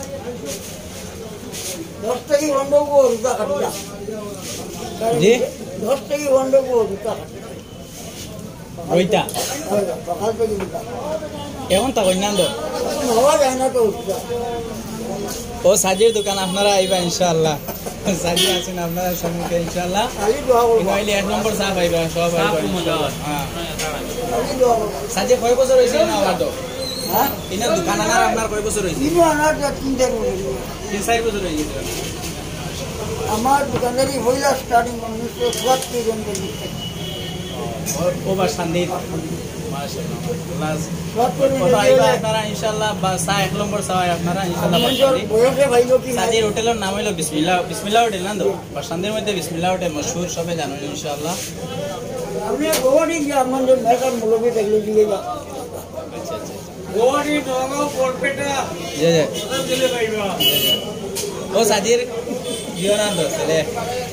10 থেকে 15 को रुपया खर्चा जी 10 থেকে 15 को रुपया खर्चा ওইটা সকাল থেকে দিতা কেমন তা কইনা দো হওয়া যায় না তো উঠা ও সাজির দোকান আপনারা আইবা ইনশাআল্লাহ সাজি আছেন আপনারা সম্মুখে ইনশাআল্লাহ খালি দোয়া করব ইনশাআল্লাহ 1 নম্বর সাহেব আইবা সব আইবা হ্যাঁ খালি দোয়া করব সাজি কয় বছর হইছে না আমার তো হ্যাঁ ইনা দোকান আনার আপনার কয় বছর হইছে ইনো আনার 3 3-4 বছর হয়ে গেছে আমার দোকানদারি হইলা স্টার্টিং 1970 জন থেকে ও বা শান্তি মাশাআল্লাহ ক্লাস সব করে কত আইবা আপনারা ইনশাআল্লাহ বা 1 নম্বর সাহেব আপনারা ইনশাআল্লাহ বয়সে ভাইলো কি সাজির হোটেলের নাম হলো বিসমিল্লাহ বিসমিল্লাহ হোটেল না তো বাসন্দের মধ্যে বিসমিল্লাহ হোটেল মশহুর সবাই জানেন ইনশাআল্লাহ আপনি গোয়াটি যে আমাদের মেকার মুলবি দেখলে দিলেবা আচ্ছা আচ্ছা গোয়াটি নগাঁও বরপেটা জি জি দিলে পাইবা ও সাজির জিওনান দোস্ত রে